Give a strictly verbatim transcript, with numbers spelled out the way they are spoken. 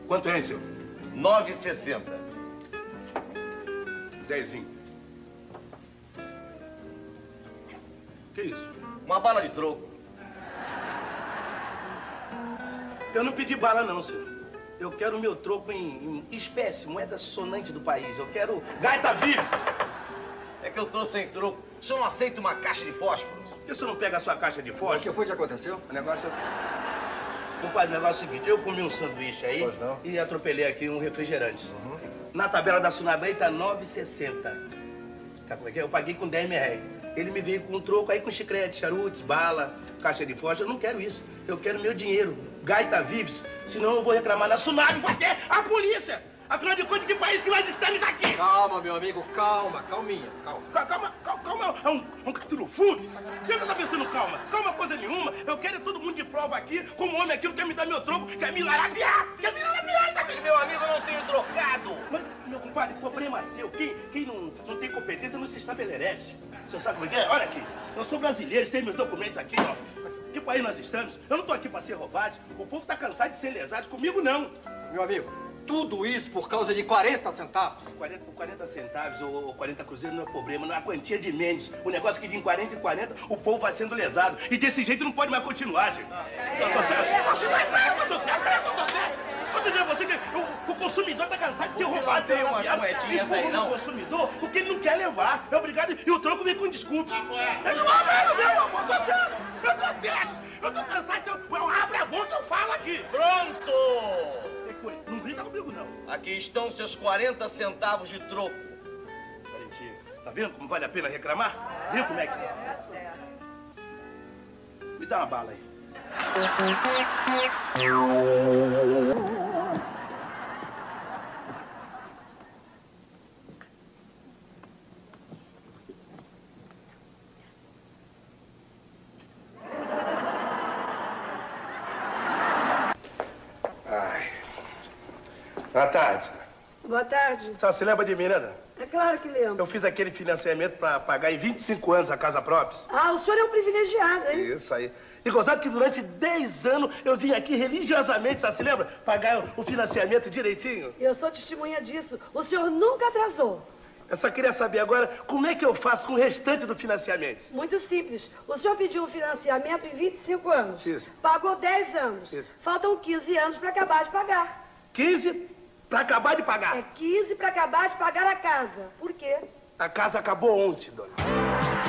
Quanto é, seu? nove e sessenta. Dezinho. Que isso? Uma bala de troco. Eu não pedi bala, não, senhor. Eu quero o meu troco em, em espécie, moeda sonante do país. Eu quero gaita vives. É que eu tô sem troco. O senhor não aceita uma caixa de fósforos? Por que o senhor não pega a sua caixa de fósforo? O que foi que aconteceu? O negócio... Compadre, o negócio é o seguinte, eu comi um sanduíche aí Pois não. e atropelei aqui um refrigerante. Uhum. Na tabela da Sunabem tá nove e sessenta. Tá como é que é? Eu paguei com dez reais. Ele me veio com um troco aí com chiclete, charutos, bala, caixa de fósforo. Eu não quero isso. Eu quero meu dinheiro. Gaita vives. Senão eu vou reclamar na Sunabem, vou até a polícia. Afinal de contas, que país que nós estamos aqui? Calma, meu amigo, calma, calminha, calma. Calma, calma, calma, é um, é um caturufudo. O que você tá pensando calma? Calma coisa nenhuma. Eu quero todo mundo de prova aqui, como homem aqui, não quer me dar meu troco, quer me larabiar, quer me larabiar, tá vendo? Meu amigo, eu não tenho trocado. Mas, meu compadre, problema seu. Quem, quem não, não tem competência não se estabelece. Você sabe como é que é? Olha aqui, eu sou brasileiro, tenho meus documentos aqui, ó. Mas que país nós estamos? Eu não tô aqui pra ser roubado. O povo tá cansado de ser lesado. Comigo, não. Meu amigo, tudo isso por causa de quarenta centavos. quarenta, quarenta centavos ou quarenta cruzeiros não é problema, não é a quantia de Mendes. O negócio que de em quarenta em quarenta, o povo vai sendo lesado. E desse jeito não pode mais continuar, gente. Eu tô certo? Eu tô certo, eu tô certo, eu tô certo. Eu tô dizendo a você que o, o consumidor tá cansado de ser roubado. Tem umas moedinhas aí, não? O consumidor, o que ele não quer levar. É obrigado, e o troco vem com desculpas. É do momento, meu amor, eu tô certo, eu tô certo. Eu tô cansado, então, eu abro a boca e eu falo aqui. Pronto! Não grita comigo, não. Aqui estão seus quarenta centavos de troco. Valentim, tá vendo como vale a pena reclamar? Viu como é que é? Me dá uma bala aí. Ai. Boa tarde. Boa tarde. Você se lembra de mim, né, Dana? É claro que lembro. Eu fiz aquele financiamento para pagar em vinte e cinco anos a casa própria. Ah, o senhor é um privilegiado, hein? Isso aí. E gozado que durante dez anos eu vim aqui religiosamente, você se lembra? Pagar o financiamento direitinho. Eu sou testemunha disso. O senhor nunca atrasou. Eu só queria saber agora como é que eu faço com o restante do financiamento. Muito simples. O senhor pediu um financiamento em vinte e cinco anos. Isso. Pagou dez anos. Isso. Faltam quinze anos para acabar de pagar. quinze para acabar de pagar. É quinze para acabar de pagar a casa. Por quê? A casa acabou ontem, dona.